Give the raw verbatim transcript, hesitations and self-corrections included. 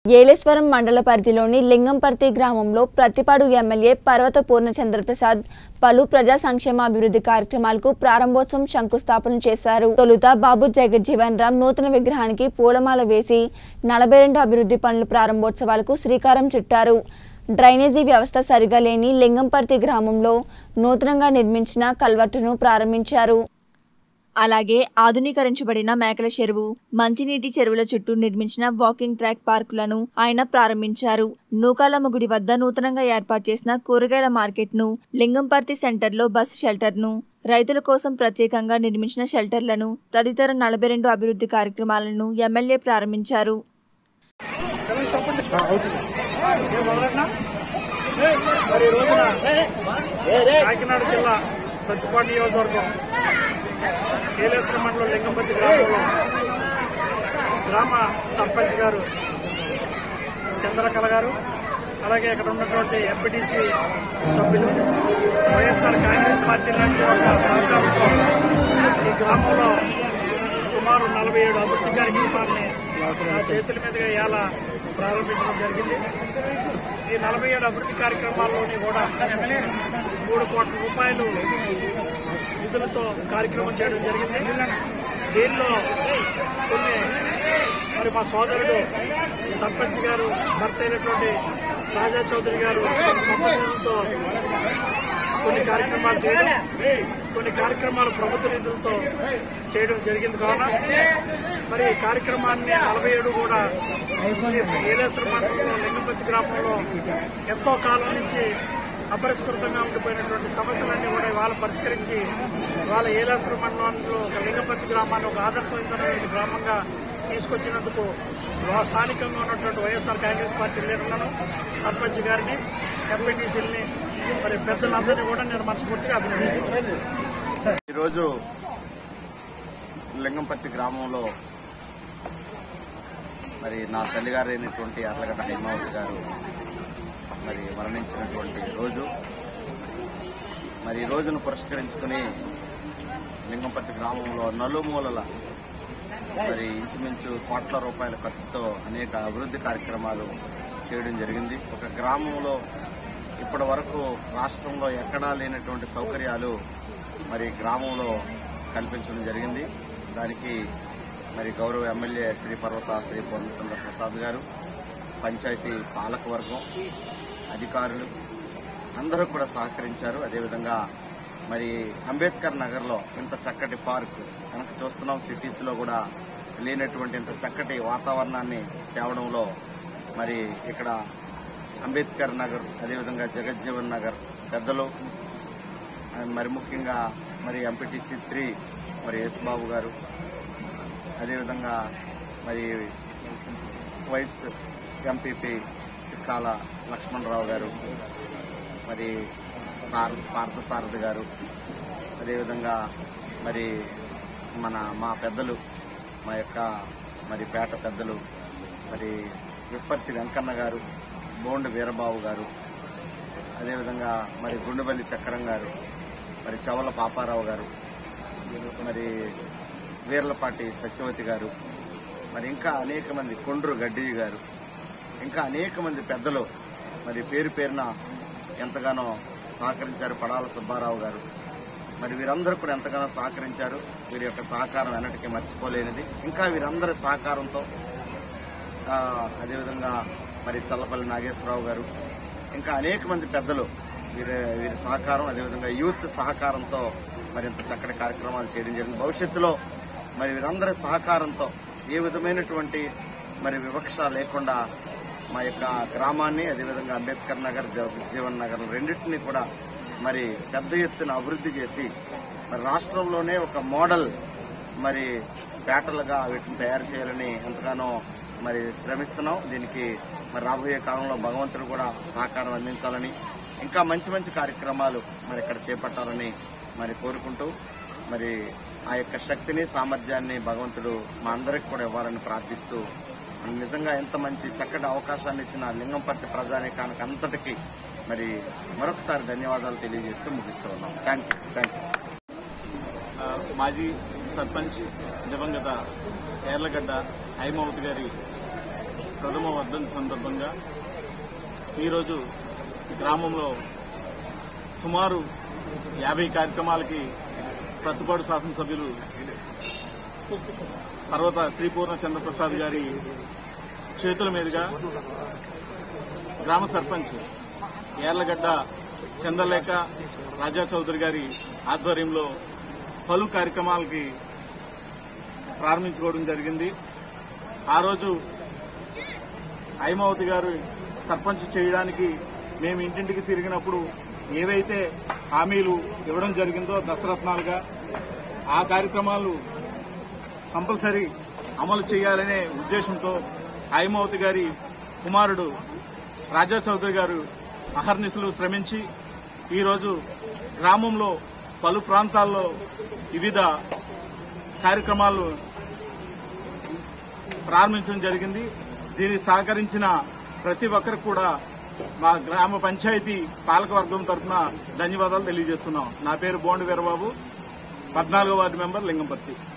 ఏలేశ్వరం మండల పరిధిలోని లింగంపర్తి గ్రామంలో ప్రతిపాడు ఎమ్మెల్యే పర్వత పూర్ణచంద్రప్రసాద్ పలు ప్రజా సంక్షేమ అభివృద్ధి కార్యక్రమాలకు ప్రారంభోత్సవం శంకుస్థాపన చేశారు. తొలుత బాబు జగజ్జీవన్ రామ్ నూతన విగ్రహానికి పూలమాల వేసి నలభై రెండు అభివృద్ధి పనుల ప్రారంభోత్సవాలకు శ్రీకారం చుట్టారు. డ్రైనేజీ వ్యవస్థ సరిగా లేని లింగంపర్తి గ్రామంలో నూతనంగా నిర్మించిన కల్వర్టును ప్రారంభించారు. అలాగే ఆధునీకరించబడిన మేకల చెరువు, మంచినీటి చెరువుల చుట్టూ నిర్మించిన వాకింగ్ ట్రాక్ పార్కులను ఆయన ప్రారంభించారు. నూకాలమ్మ గుడి వద్ద నూతనంగా ఏర్పాటు చేసిన కూరగాయల మార్కెట్ ను, లింగంపర్తి సెంటర్లో బస్ షెల్టర్ ను, రైతుల కోసం ప్రత్యేకంగా నిర్మించిన షెల్టర్లను తదితర నలభై రెండు అభివృద్ధి కార్యక్రమాలను ఎమ్మెల్యే ప్రారంభించారు. ఏలేశ్వరం మండలం లింగంపర్తి గ్రామంలో గ్రామ సర్పంచ్ గారు చంద్రకళ గారు, అలాగే ఇక్కడ ఉన్నటువంటి ఎంపీటీసీ సభ్యులు, వైఎస్ఆర్ కాంగ్రెస్ పార్టీ లాంటి ఒక సహకారంతో ఈ గ్రామంలో సుమారు నలభై ఏడు అభివృద్ధి కార్యక్రమాలని నా చేతుల మీదుగా ఇవాళ ప్రారంభించడం జరిగింది. ఈ నలభై ఏడు అభివృద్ధి కార్యక్రమాల్లోని కూడా మూడు కోట్ల రూపాయలు నిధులతో కార్యక్రమం చేయడం జరిగింది. దీనిలో కొన్ని మరి మా సోదరుడు సర్పంచ్ గారు భర్త అయినటువంటి రాజా చౌదరి గారు సంబంధంతో కొన్ని కార్యక్రమాలు చేయడం, కొన్ని కార్యక్రమాలు ప్రభుత్వ నిధులతో చేయడం జరిగింది. కావున మరి కార్యక్రమాన్ని నలభై ఏడు కూడా ఏలేశ్వరం మండలంలో లింగంపర్తి గ్రామంలో ఎంతో కాలం నుంచి అపరిష్కృతంగా ఉండిపోయినటువంటి సమస్యలన్నీ కూడా ఇవాళ పరిష్కరించి ఇవాళ ఏలేశ్వరం మండలంలో ఒక లింగంపర్తి గ్రామాన్ని ఒక ఆదర్శవంతమైనటువంటి గ్రామంగా తీసుకొచ్చినందుకు స్థానికంగా ఉన్నటువంటి వైఎస్ఆర్ కాంగ్రెస్ పార్టీ లీడర్లను, సర్పంచ్ గారిని, ఎంపీటీసీలని, మరి పెద్దలందరినీ కూడా నేను మనస్ఫూర్తిగా అభినందిస్తున్నాను. ఈరోజు లింగంపర్తి గ్రామంలో మరి నా తల్లిగారు అయినటువంటి అర్లగడ్డ హైమావతి గారు మరి మరణించినటువంటి రోజు. మరి ఈ రోజును పురస్కరించుకుని లింగంపర్తి గ్రామంలో నలుమూలల మరి ఇంచుమించు కోట్ల రూపాయల ఖర్చుతో అనేక అభివృద్ధి కార్యక్రమాలు చేయడం జరిగింది. ఒక గ్రామంలో ఇప్పటి వరకు రాష్ట్రంలో ఎక్కడా లేనటువంటి సౌకర్యాలు మరి గ్రామంలో కల్పించడం జరిగింది. దానికి మరి గౌరవ ఎమ్మెల్యే శ్రీ పర్వత శ్రీ పూర్ణచంద్ర ప్రసాద్ గారు, పంచాయతీ పాలకవర్గం, అధికారులు అందరూ కూడా సహకరించారు. అదేవిధంగా మరి అంబేద్కర్ నగర్లో ఇంత చక్కటి పార్క్ కనుక చూస్తున్నాం, సిటీస్లో కూడా లేనటువంటి ఇంత చక్కటి వాతావరణాన్ని తేవడంలో మరి ఇక్కడ అంబేద్కర్ నగర్, అదేవిధంగా జగజ్జీవన్ నగర్ పెద్దలు, మరి ముఖ్యంగా మరి ఎంపీటీసీ త్రీ మరి యేసుబాబు గారు, అదేవిధంగా మరి వైస్ ఎంపీపీ చిక్కాల లక్ష్మణరావు గారు, మరి సార్ పార్థసారథి గారు, అదేవిధంగా మరి మన మా పెద్దలు, మా యొక్క మరి పేట పెద్దలు మరి విప్పర్తి వెంకన్న గారు, బోండు వీరబాబు గారు, అదేవిధంగా మరి గుండుబల్లి చక్రం గారు, మరి చవల పాపారావు గారు, మరి వీర్లపాటి సత్యవతి గారు, మరి ఇంకా అనేక మంది, కొండ్రు గడ్డి గారు, ఇంకా అనేక మంది పెద్దలు మరి పేరు పేరున ఎంతగానో సహకరించారు. పడాల సుబ్బారావు గారు, మరి వీరందరూ కూడా ఎంతగానో సహకరించారు. వీరి యొక్క సహకారం ఎన్నటికీ మర్చిపోలేనిది. ఇంకా వీరందరి సహకారంతో అదేవిధంగా మరి చల్లపల్లి నాగేశ్వరరావు గారు, ఇంకా అనేక మంది పెద్దలు వీరి వీరి సహకారం, అదేవిధంగా యూత్ సహకారంతో మరి ఇంత చక్కటి కార్యక్రమాలు చేయడం జరిగింది. భవిష్యత్తులో మరి వీరందరి సహకారంతో ఏ విధమైనటువంటి మరి వివక్ష లేకుండా మా యొక్క గ్రామాన్ని, అదేవిధంగా అంబేద్కర్ నగర్, జగజ్జీవన్ నగర్ రెండింటినీ కూడా మరి పెద్ద ఎత్తున అభివృద్ధి చేసి మరి రాష్ట్రంలోనే ఒక మోడల్ మరి పేటలుగా వీటిని తయారు చేయాలని ఎంతగానో మరి శ్రమిస్తున్నాం. దీనికి మరి రాబోయే కాలంలో భగవంతుడు కూడా సహకారం అందించాలని, ఇంకా మంచి మంచి కార్యక్రమాలు మరి ఇక్కడ చేపట్టాలని మరి కోరుకుంటూ మరి ఆ యొక్క శక్తిని, సామర్థ్యాన్ని భగవంతుడు మా అందరికి కూడా ఇవ్వాలని ప్రార్థిస్తూ నిజంగా ఎంత మంచి చక్కటి అవకాశాన్ని ఇచ్చిన లింగంపర్తి ప్రజానీకానికి అంతటికీ మరి మరొకసారి ధన్యవాదాలు తెలియజేస్తూ ముగిస్తూ ఉన్నాం. థ్యాంక్ యూ థ్యాంక్ యూ మాజీ సర్పంచ్ దివంగత యార్లగడ్డ హైమావతి గారి ప్రథమ వర్ధంతి సందర్భంగా ఈరోజు గ్రామంలో సుమారు యాభై కార్యక్రమాలకి ప్రతిపాడు శాసనసభ్యులు పర్వత శ్రీపూర్ణ చంద్రప్రసాద్ గారి చేతుల మీదుగా గ్రామ సర్పంచ్ యార్లగడ్డ చంద్రలేఖ రాజా చౌదరి గారి ఆధ్వర్యంలో పలు కార్యక్రమాలకి ప్రారంభించుకోవడం జరిగింది. ఆ రోజు హైమావతి గారు సర్పంచ్ చేయడానికి మేము ఇంటింటికి తిరిగినప్పుడు ఏవైతే హామీలు ఇవ్వడం జరిగిందో దశరత్నాలుగా ఆ కార్యక్రమాలు కంపల్సరీ అమలు చేయాలనే ఉద్దేశంతో హైమావతి గారి కుమారుడు రాజా చౌదరి గారు అహర్నిశలు శ్రమించి ఈరోజు గ్రామంలో పలు ప్రాంతాల్లో వివిధ కార్యక్రమాలు ప్రారంభించడం జరిగింది. దీనికి సహకరించిన ప్రతి ఒక్కరికి కూడా మా గ్రామ పంచాయతీ పాలకవర్గం తరఫున ధన్యవాదాలు తెలియజేస్తున్నాం. నా పేరు బోండి వీరబాబు, పద్నాలుగో వార్డు మెంబర్ లింగంపర్తి.